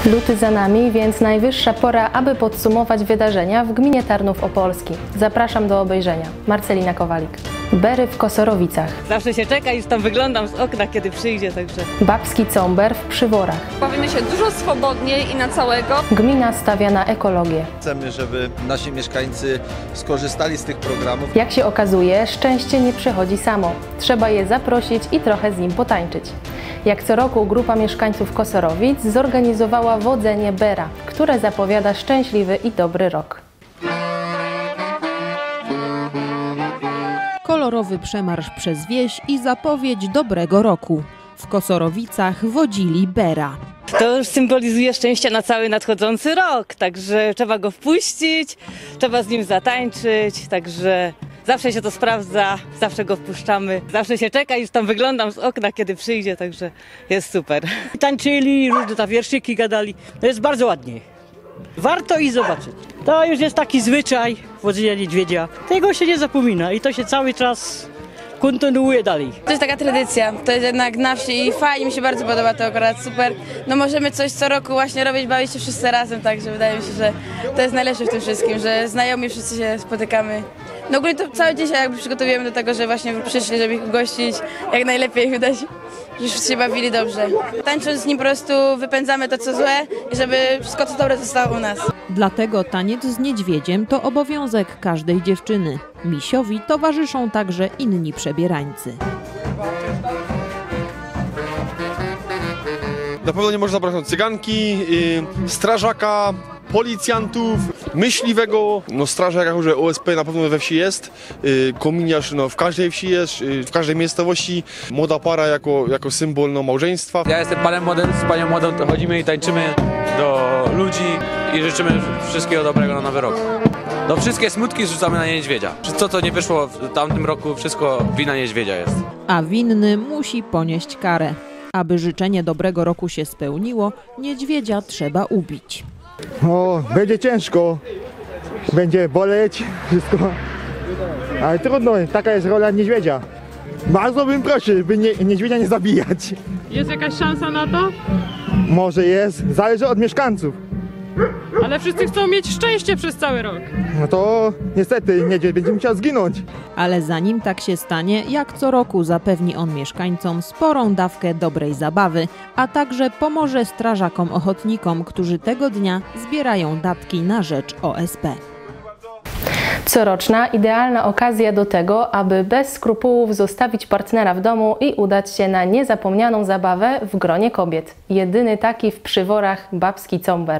Luty za nami, więc najwyższa pora, aby podsumować wydarzenia w gminie Tarnów Opolski. Zapraszam do obejrzenia. Marcelina Kowalik. Bery w Kosorowicach. Zawsze się czeka, już tam wyglądam z okna, kiedy przyjdzie, także... Babski Comber w Przyworach. Bawimy się dużo swobodniej i na całego. Gmina stawia na ekologię. Chcemy, żeby nasi mieszkańcy skorzystali z tych programów. Jak się okazuje, szczęście nie przychodzi samo. Trzeba je zaprosić i trochę z nim potańczyć. Jak co roku grupa mieszkańców Kosorowic zorganizowała wodzenie Bera, które zapowiada szczęśliwy i dobry rok. Kolorowy przemarsz przez wieś i zapowiedź dobrego roku. W Kosorowicach wodzili Bera. To już symbolizuje szczęście na cały nadchodzący rok, także trzeba go wpuścić, trzeba z nim zatańczyć, także zawsze się to sprawdza, zawsze go wpuszczamy. Zawsze się czeka, już tam wyglądam z okna, kiedy przyjdzie, także jest super. Tańczyli, różne tam wierszyki gadali, to jest bardzo ładnie. Warto i zobaczyć. To już jest taki zwyczaj wodzenia niedźwiedzia. Tego się nie zapomina i to się cały czas kontynuuje dalej. To jest taka tradycja, to jest jednak na wsi i fajnie, mi się bardzo podoba to akurat, super. No możemy coś co roku właśnie robić, bawić się wszyscy razem, także wydaje mi się, że to jest najlepsze w tym wszystkim, że znajomi wszyscy się spotykamy. No ogólnie to cały dzień się jakby przygotowujemy do tego, że właśnie przyszli, żeby ich ugościć, jak najlepiej widać, że wszyscy się bawili dobrze. Tańcząc z nim po prostu wypędzamy to co złe i żeby wszystko co dobre zostało u nas. Dlatego taniec z niedźwiedziem to obowiązek każdej dziewczyny. Misiowi towarzyszą także inni przebierańcy. Na pewno nie można zabrać cyganki, strażaka, policjantów, myśliwego, no strażak jako że OSP na pewno we wsi jest, kominiarz no, w każdej wsi jest, w każdej miejscowości, młoda para jako symbol no, małżeństwa. Ja jestem panem młodym, z panią młodą to chodzimy i tańczymy do ludzi i życzymy wszystkiego dobrego na nowy rok. No wszystkie smutki zrzucamy na niedźwiedzia. Co nie wyszło w tamtym roku, wszystko wina niedźwiedzia jest. A winny musi ponieść karę. Aby życzenie dobrego roku się spełniło, niedźwiedzia trzeba ubić. O, będzie ciężko, będzie boleć, wszystko, ale trudno, taka jest rola niedźwiedzia. Bardzo bym prosił, by niedźwiedzia nie zabijać. Jest jakaś szansa na to? Może jest, zależy od mieszkańców. Ale wszyscy chcą mieć szczęście przez cały rok. No to niestety niedźwiedź będzie musiał zginąć. Ale zanim tak się stanie, jak co roku zapewni on mieszkańcom sporą dawkę dobrej zabawy, a także pomoże strażakom ochotnikom, którzy tego dnia zbierają datki na rzecz OSP. Coroczna, idealna okazja do tego, aby bez skrupułów zostawić partnera w domu i udać się na niezapomnianą zabawę w gronie kobiet. Jedyny taki w Przyworach Babski Comber.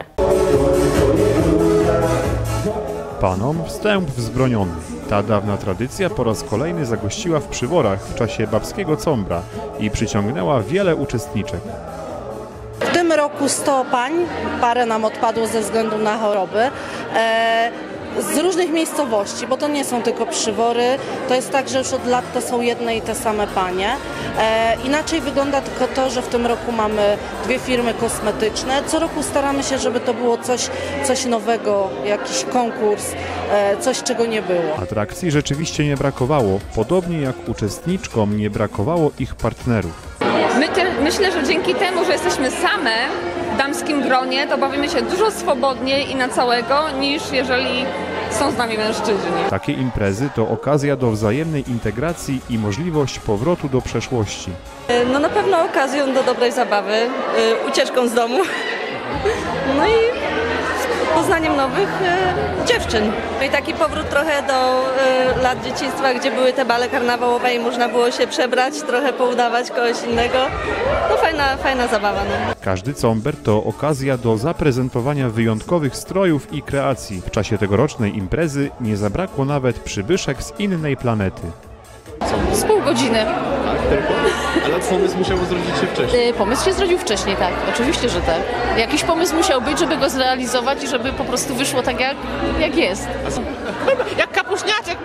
Panom wstęp wzbroniony. Ta dawna tradycja po raz kolejny zagościła w Przyworach w czasie Babskiego Combra i przyciągnęła wiele uczestniczek. W tym roku 100 pań, parę nam odpadło ze względu na choroby. Z różnych miejscowości, bo to nie są tylko Przywory, to jest tak, że już od lat to są jedne i te same panie. Inaczej wygląda tylko to, że w tym roku mamy dwie firmy kosmetyczne. Co roku staramy się, żeby to było coś nowego, jakiś konkurs, coś czego nie było. Atrakcji rzeczywiście nie brakowało, podobnie jak uczestniczkom nie brakowało ich partnerów. Myślę, że dzięki temu, że jesteśmy same w damskim gronie, to bawimy się dużo swobodniej i na całego, niż jeżeli są z nami mężczyźni. Takie imprezy to okazja do wzajemnej integracji i możliwość powrotu do przeszłości. No na pewno okazją do dobrej zabawy, ucieczką z domu, no i poznaniem nowych dziewczyn. I taki powrót trochę do lat dzieciństwa, gdzie były te bale karnawałowe i można było się przebrać, trochę poudawać kogoś innego. No fajna zabawa. No. Każdy comber to okazja do zaprezentowania wyjątkowych strojów i kreacji. W czasie tegorocznej imprezy nie zabrakło nawet przybyszek z innej planety. Z pół godziny. Tak, tylko? Ale pomysł musiał zrodzić się wcześniej. Pomysł się zrodził wcześniej, tak. Oczywiście, że tak. Jakiś pomysł musiał być, żeby go zrealizować i żeby po prostu wyszło tak jak jest. Jak kapuśniaczek!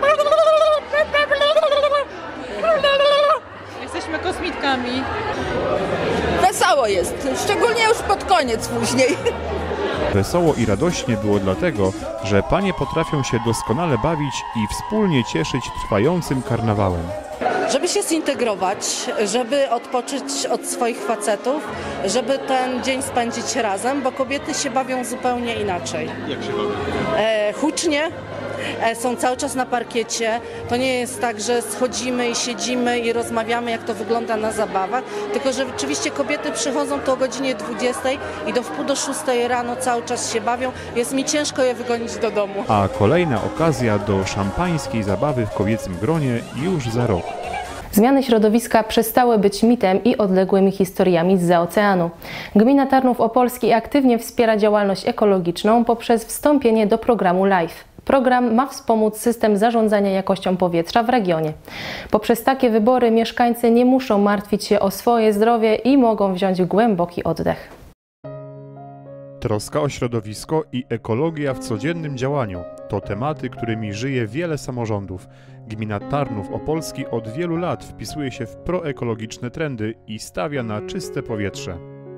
Jesteśmy kosmitkami. Wesoło jest, szczególnie już pod koniec później. Wesoło i radośnie było dlatego, że panie potrafią się doskonale bawić i wspólnie cieszyć trwającym karnawałem. żeby się zintegrować, żeby odpocząć od swoich facetów, żeby ten dzień spędzić razem, bo kobiety się bawią zupełnie inaczej. Jak się bawią? Hucznie, są cały czas na parkiecie. To nie jest tak, że schodzimy i siedzimy i rozmawiamy, jak to wygląda na zabawach, tylko że rzeczywiście kobiety przychodzą to o godzinie 20 i do wpół do 6 rano cały czas się bawią. Jest mi ciężko je wygonić do domu. A kolejna okazja do szampańskiej zabawy w kobiecym gronie już za rok. Zmiany środowiska przestały być mitem i odległymi historiami zza oceanu. Gmina Tarnów Opolski aktywnie wspiera działalność ekologiczną poprzez wstąpienie do programu LIFE. Program ma wspomóc system zarządzania jakością powietrza w regionie. Poprzez takie wybory mieszkańcy nie muszą martwić się o swoje zdrowie i mogą wziąć głęboki oddech. Troska o środowisko i ekologia w codziennym działaniu to tematy, którymi żyje wiele samorządów. Gmina Tarnów Opolski od wielu lat wpisuje się w proekologiczne trendy i stawia na czyste powietrze.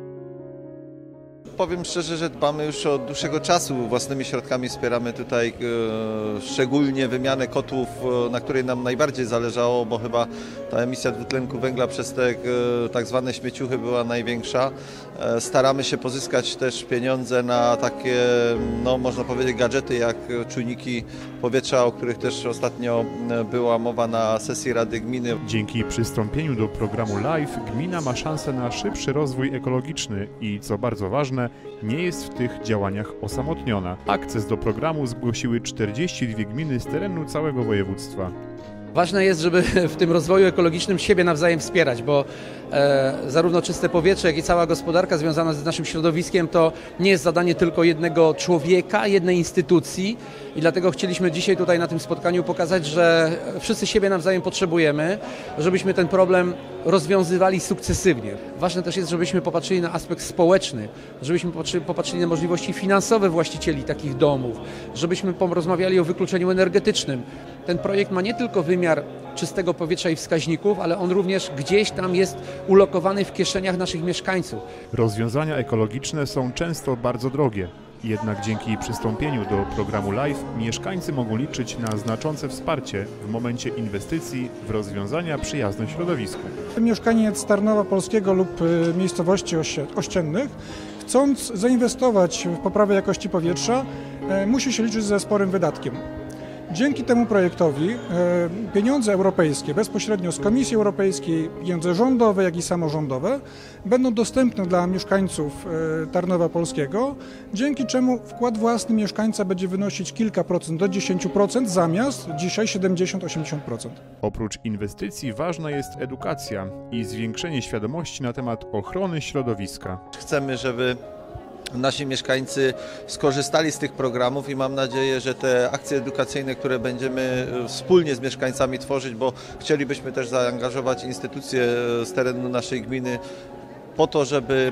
Powiem szczerze, że dbamy już od dłuższego czasu. Własnymi środkami wspieramy tutaj szczególnie wymianę kotłów, na której nam najbardziej zależało, bo chyba ta emisja dwutlenku węgla przez te tak zwane śmieciuchy była największa. Staramy się pozyskać też pieniądze na takie, no można powiedzieć, gadżety jak czujniki powietrza, o których też ostatnio była mowa na sesji Rady Gminy. Dzięki przystąpieniu do programu LIFE gmina ma szansę na szybszy rozwój ekologiczny i, co bardzo ważne, nie jest w tych działaniach osamotniona. Akces do programu zgłosiły 42 gminy z terenu całego województwa. Ważne jest, żeby w tym rozwoju ekologicznym siebie nawzajem wspierać, bo zarówno czyste powietrze, jak i cała gospodarka związana z naszym środowiskiem to nie jest zadanie tylko jednego człowieka, jednej instytucji i dlatego chcieliśmy dzisiaj tutaj na tym spotkaniu pokazać, że wszyscy siebie nawzajem potrzebujemy, żebyśmy ten problem rozwiązywali sukcesywnie. Ważne też jest, żebyśmy popatrzyli na aspekt społeczny, żebyśmy popatrzyli na możliwości finansowe właścicieli takich domów, żebyśmy porozmawiali o wykluczeniu energetycznym. Ten projekt ma nie tylko wymiar czystego powietrza i wskaźników, ale on również gdzieś tam jest ulokowany w kieszeniach naszych mieszkańców. Rozwiązania ekologiczne są często bardzo drogie. Jednak dzięki przystąpieniu do programu LIFE mieszkańcy mogą liczyć na znaczące wsparcie w momencie inwestycji w rozwiązania przyjazne środowisku. Mieszkaniec Tarnowa Opolskiego lub miejscowości ościennych, chcąc zainwestować w poprawę jakości powietrza, musi się liczyć ze sporym wydatkiem. Dzięki temu projektowi pieniądze europejskie bezpośrednio z Komisji Europejskiej, pieniądze rządowe, jak i samorządowe będą dostępne dla mieszkańców Tarnowa Opolskiego, dzięki czemu wkład własny mieszkańca będzie wynosić kilka procent do 10% zamiast dzisiaj 70-80%. Oprócz inwestycji ważna jest edukacja i zwiększenie świadomości na temat ochrony środowiska. Chcemy, żeby nasi mieszkańcy skorzystali z tych programów i mam nadzieję, że te akcje edukacyjne, które będziemy wspólnie z mieszkańcami tworzyć, bo chcielibyśmy też zaangażować instytucje z terenu naszej gminy po to, żeby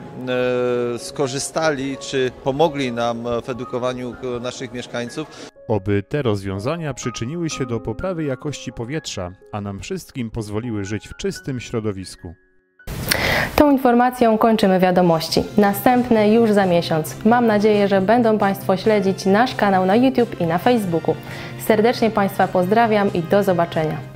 skorzystali czy pomogli nam w edukowaniu naszych mieszkańców. Oby te rozwiązania przyczyniły się do poprawy jakości powietrza, a nam wszystkim pozwoliły żyć w czystym środowisku. Tą informacją kończymy wiadomości. Następne już za miesiąc. Mam nadzieję, że będą Państwo śledzić nasz kanał na YouTube i na Facebooku. Serdecznie Państwa pozdrawiam i do zobaczenia.